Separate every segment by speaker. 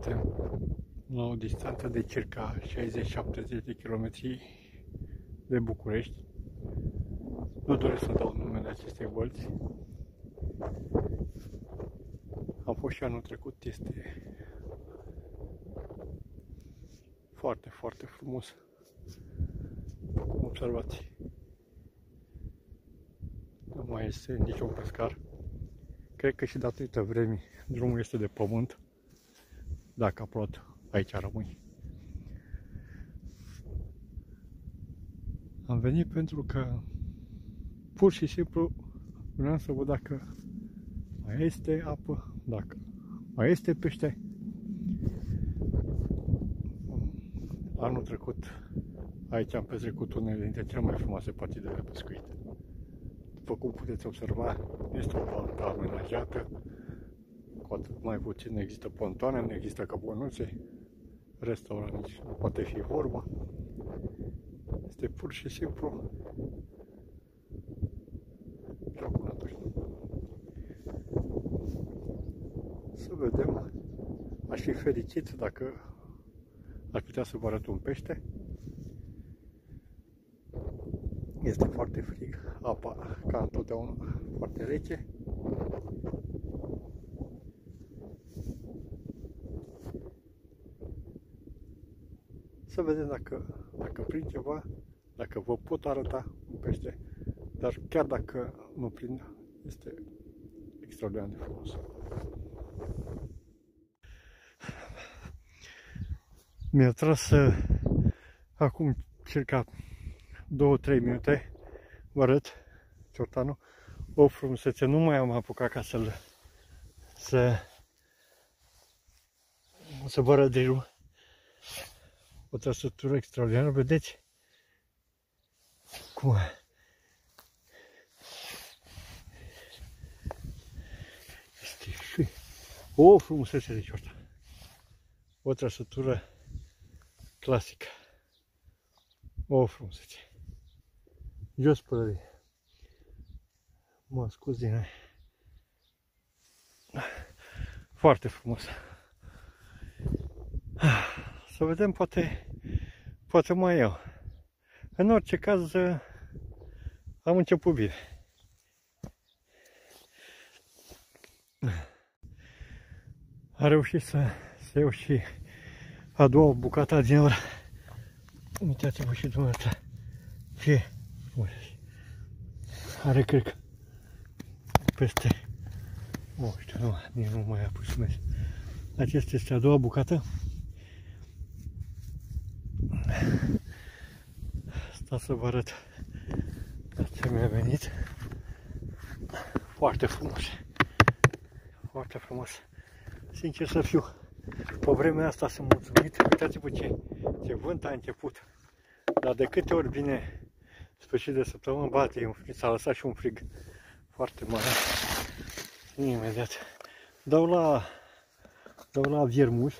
Speaker 1: Suntem la o distanță de circa 60-70 de kilometri de București. Nu doresc să dau numele acestei bălți. Am fost și anul trecut, este foarte, foarte frumos, cum observați. Nu mai este niciun pescar. Cred că și datorită vremii drumul este de pământ. Dacă a plouat, aici rămâi. Am venit pentru că pur și simplu vreau să văd dacă mai este apă, dacă mai este pește. Anul trecut aici am petrecut unele dintre cele mai frumoase partide de pescuit. După cum puteți observa, este o baltă amenajată, cu atât mai puțin există pontoane, nu există căpănuțe, restaurant nici nu poate fi vorba. Este pur și simplu jocul naturii. Să vedem, aș fi fericit dacă aș putea să vă arăt un pește. Este foarte frig, apa ca întotdeauna foarte rece. Să vedem dacă prind ceva, dacă vă pot arăta un pește, dar chiar dacă nu prind, este extraordinar de frumos. Mi-a tras acum circa 2-3 minute, vă arăt ciortanul, o frumusețe, nu mai am apucat ca să vă arăt de drum. O trăsătură extraordinară, vedeți cum este și o frumusețe de ciortan. O trăsătură clasică. O frumusețe. Jos pălărie. Mă scuz din aia. Foarte frumos. Să vedem, poate mai iau. În orice caz, am început bine. A reușit să iau și a doua bucată din ora. Uitați-vă și dumneavoastră ce frumos. Are, cred că, peste, nu știu, nici nu mai apus să merg. Aceasta este a doua bucată. Stați să vă arăt ce mi-a venit. Foarte frumos. Foarte frumos. Sincer să fiu, pe vremea asta sunt mulțumit. Uitați-vă ce vânt a început. Dar de câte ori vine sfârșit de săptămână, bate, s-a lăsat și un frig foarte mare. Imediat dau la viermuși,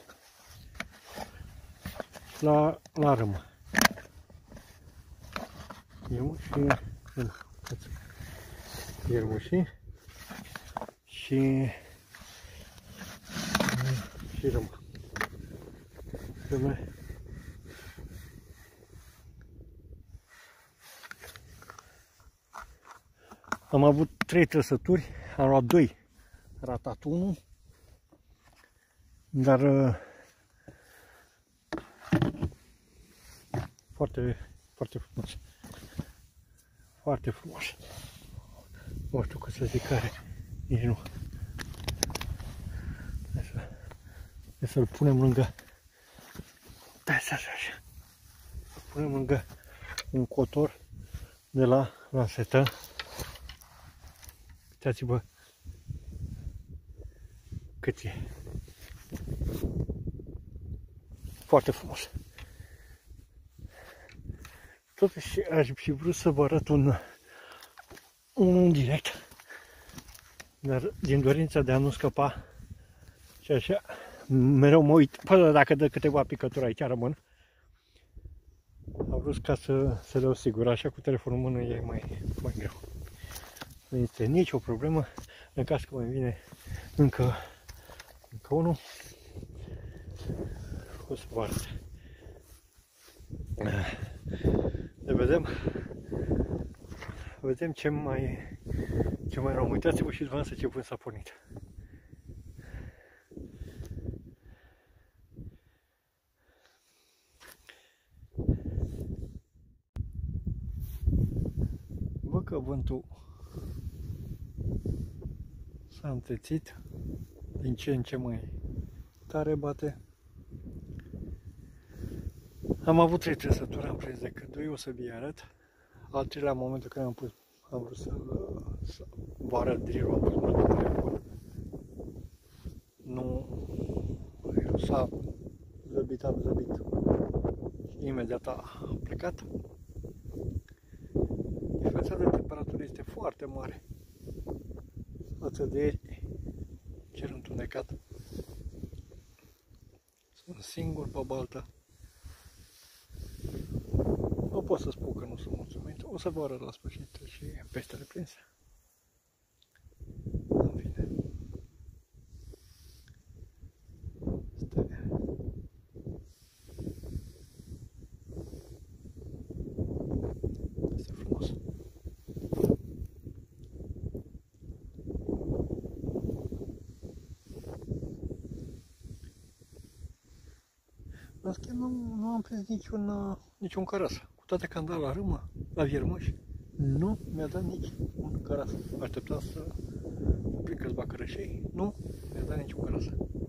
Speaker 1: la râmă. Viermușii și râmă. Am avut 3 trăsături, am luat 2, ratat 1, dar foarte, foarte frumos. Foarte frumos. Nu știu cum să zic care, nici nu. Hai să-l punem lângă. Să punem lângă un cotor de la lansetă. Uitați-vă cât e. Foarte frumos. Totuși aș fi vrut să vă arăt un direct, dar din dorința de a nu scăpa și așa, mereu mă uit, până dacă dă câteva picături aici rămân. Am vrut ca să dau sigur, așa cu telefonul în mână e mai greu. Nu este nicio problemă, în caz că mai vine încă unul. O să vă arăt. Ne vedem ce mai rău. Uitați-vă și dumneavoastră ce vânt s-a pornit. Văd că vântul s-a întețit, din ce în ce mai tare bate. Am avut 3 trăsături, am prins de cât o să vi arăt. Al treilea, în momentul când am vrut să vă arăt drill-ul, am pus mult pe telefon. Nu, s-a zăbit, am zăbit. Și imediat a plecat. Diferența de temperatură este foarte mare față de ieri, cer întunecat. Sunt singur pe baltă. Nu pot să spun că nu sunt mulțumit. O să vă arăt la sfârșit și peștele prins. În fine. Este frumos. În schimb, nu am prins niciun căras. Cu toate că am dat la râmă, la viermăși, nu mi-a dat nici un căras. Așteptam să prind câțiva cărășei, nu mi-a dat niciun căras.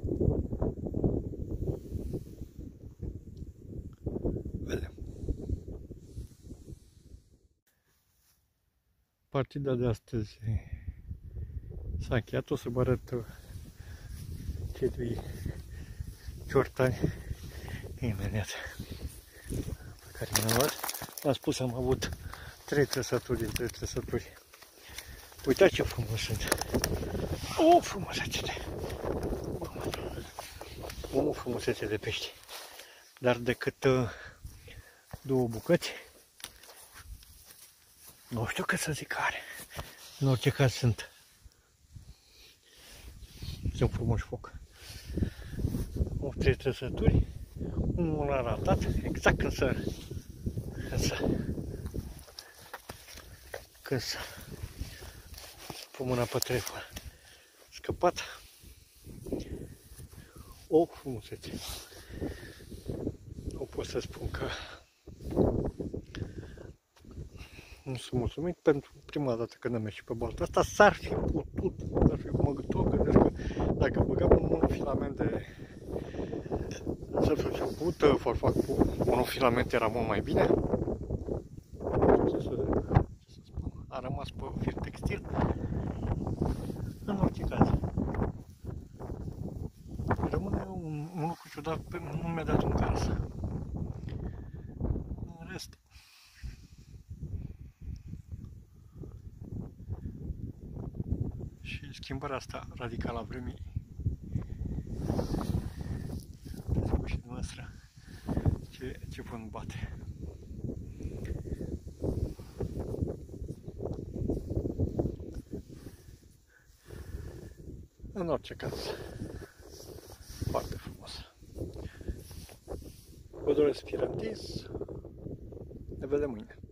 Speaker 1: Vedem. Partida de astăzi s-a încheiat. O să vă arăt cei doi ciortani imediat pe care mi-am luat. Am spus, am avut 3 trăsături din 3 trăsături. Uitați ce frumos sunt! O frumusețe! O frumusețe de pești! Dar decât 2 bucăți, nu știu cât să zic care. În orice caz sunt frumoși foc. O 3 trăsături, unul l-a ratat, exact când să pun mâna pe telefon. Scăpat. O frumusețe. Nu pot să spun că nu sunt mulțumit pentru prima dată când am ieșit pe balta asta. S-ar fi putut, mă gândesc că dacă băgam un monofilament de să pută forfac cu monofilament era mult mai bine. Ce să spun, a rămas pe fir textil. În orice caz, rămâne un lucru ciudat, nu mi-a dat un caz. În rest, și schimbarea asta radicală a vremii, vedeți și noastră ce vânt bate. În orice caz, foarte frumos. Vă doresc să fie răbdători. Ne vedem mâine.